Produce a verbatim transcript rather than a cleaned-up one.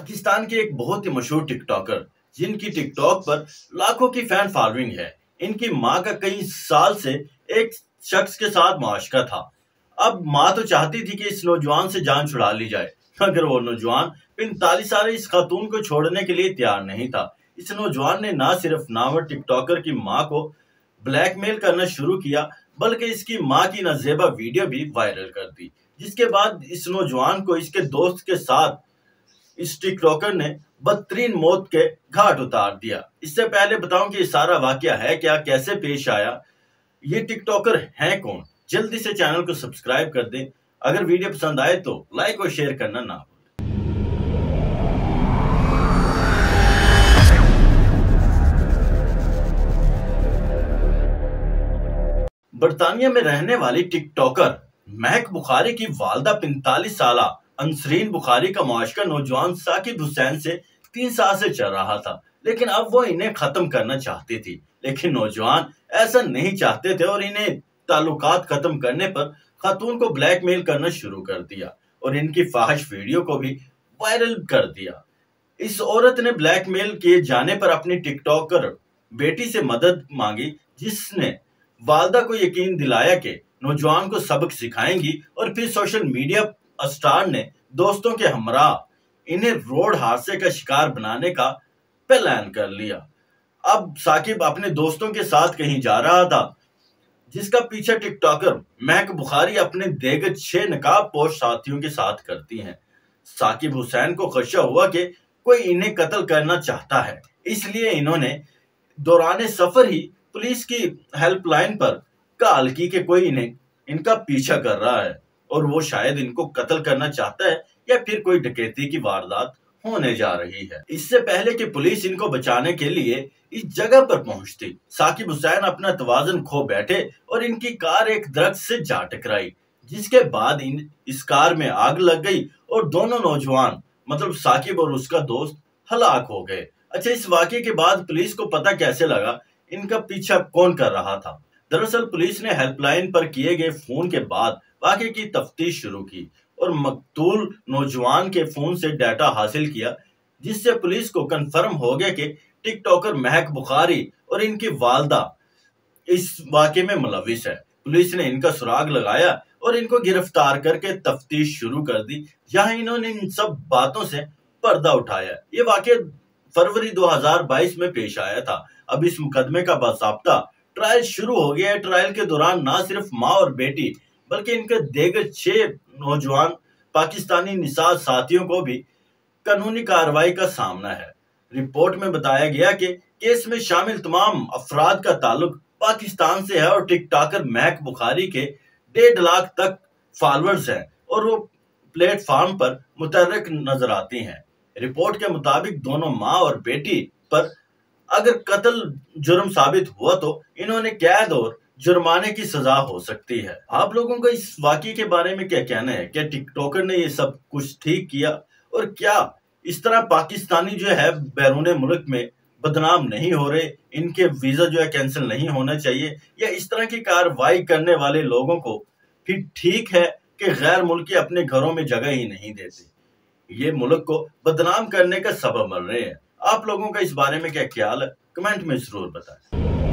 पाकिस्तान के एक बहुत ही मशहूर टिकटॉकर जिनकी टिकटॉक पर लाखों की फैन फॉलोइंग है। इनकी मां का कई साल से एक शख्स के साथ मुआशका था। अब मां तो चाहती थी कि इस नौजवान से जान छुड़ा ली जाए, मगर वो नौजवान पैंतालीस साल इस खातून को छोड़ने के लिए तैयार नहीं था। इस नौजवान ने न सिर्फ नामवर टिकटॉकर की मां को ब्लैकमेल करना शुरू किया, बल्कि इसकी मां की नाजेबा वीडियो भी वायरल कर दी, जिसके बाद इस नौजवान को इसके दोस्त के साथ इस टिकटॉकर ने बदतरीन मौत के घाट उतार दिया। इससे पहले बताऊं कि ये सारा वाकया है क्या, कैसे पेश आया, ये टिकटॉकर है कौन। जल्दी से चैनल को सब्सक्राइब कर दें। अगर वीडियो पसंद आए तो लाइक और शेयर करना ना भूलें। बरतानिया में रहने वाली टिकटॉकर महक बुखारी की वालदा पैंतालीस साल अंसरीन बुखारी का मुआशका नौजवान साकिब हुसैन से तीन साल से चल रहा था, लेकिन अब वो इन्हें खत्म करना चाहती थी। लेकिन नौजवान ऐसा नहीं चाहते थे और इन्हें ताल्लुकात खत्म करने पर खातून को ब्लैकमेल करना शुरू कर दिया और इनकी फाहिश वीडियो को भी वायरल कर दिया। इस औरत ने ब्लैकमेल किए जाने पर अपनी टिकटॉकर बेटी से मदद मांगी, जिसने वालदा को यकीन दिलाया कि नौजवान को सबक सिखाएंगी और फिर सोशल मीडिया स्टार ने दोस्तों के हमरा इन्हें रोड हादसे का शिकार बनाने का प्लान कर लिया। अब साकिब अपने दोस्तों के साथ कहीं जा रहा था, जिसका पीछा टिकटॉकर महक बुखारी अपने देगर छह नकाब पोश साथियों के साथ करती हैं। साकिब हुसैन को खदशा हुआ कि कोई इन्हें कत्ल करना चाहता है, इसलिए इन्होंने दौरान सफर ही पुलिस की हेल्पलाइन पर कॉल की कि कोई इन्हें इनका पीछा कर रहा है और वो शायद इनको कत्ल करना चाहता है या फिर कोई डकैती की वारदात होने जा रही है। इससे पहले कि पुलिस इनको बचाने के लिए इस जगह पर पहुंचती, साकिब हुसैन अपना तवाज़ुन खो बैठे और इनकी कार एक दरख्त से जा टकराई, जिसके बाद इन इस कार में आग लग गई और दोनों नौजवान मतलब साकिब और उसका दोस्त हलाक हो गए। अच्छा, इस वाकये के बाद पुलिस को पता कैसे लगा इनका पीछा कौन कर रहा था? दरअसल पुलिस ने हेल्पलाइन पर किए गए फोन के बाद वाकये की तफ्तीश शुरू की और मकतूल नौजवान के फोन से डाटा हासिल किया, जिससे पुलिस को कंफर्म हो गया कि टिकटॉकर महक बुखारी और इनकी वालदा इस वाकये में मुलविस है। पुलिस ने इनका सुराग लगाया और इनको गिरफ्तार करके तफ्तीश शुरू कर दी, जहां इन्होंने इन सब बातों से पर्दा उठाया। ये वाकया फरवरी दो हजार बाईस में पेश आया था। अब इस मुकदमे का बाकायदा ट्रायल शुरू हो गया है। ट्रायल के दौरान न सिर्फ मां और बेटी बल्कि इनके देगर छह नौजवान पाकिस्तानी निसाज साथियों को भी कानूनी कार्रवाई का सामना है। रिपोर्ट में बताया गया कि केस में शामिल तमाम अफराद का ताल्लुक पाकिस्तान से है और टिकटॉकर महक बुखारी के डेढ़ लाख तक फॉलोअर्स हैं और वो प्लेटफॉर्म पर मुतहर्रिक नजर आती हैं। रिपोर्ट के मुताबिक दोनों मां और बेटी पर अगर कत्ल जुर्म साबित हुआ तो इन्होंने कैद और जुर्माने की सजा हो सकती है। आप लोगों को इस वाकये के बारे में क्या कहना है? क्या टिकटॉकर ने ये सब कुछ ठीक किया और क्या इस तरह पाकिस्तानी जो है बैरून मुल्क में बदनाम नहीं हो रहे, इनके वीजा जो है कैंसिल नहीं होना चाहिए, या इस तरह की कार्रवाई करने वाले लोगों को फिर ठीक है कि गैर मुल्की अपने घरों में जगह ही नहीं देते, ये मुल्क को बदनाम करने का सबब बन रहे हैं? आप लोगों का इस बारे में क्या ख्याल है? कमेंट में जरूर बताएं।